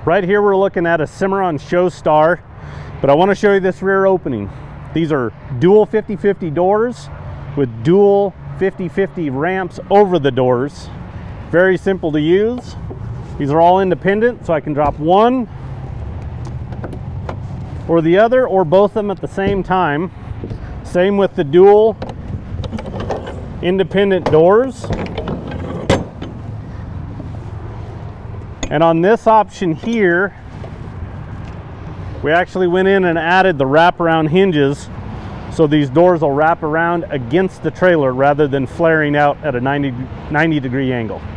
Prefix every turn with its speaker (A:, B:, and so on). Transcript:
A: Right here we're looking at a Cimarron Showstar, but I want to show you this rear opening. These are dual 50/50 doors with dual 50/50 ramps over the doors. Very simple to use. These are all independent, so I can drop one or the other or both of them at the same time. Same with the dual independent doors. And on this option here, we actually went in and added the wraparound hinges, so these doors will wrap around against the trailer rather than flaring out at a 90 degree angle.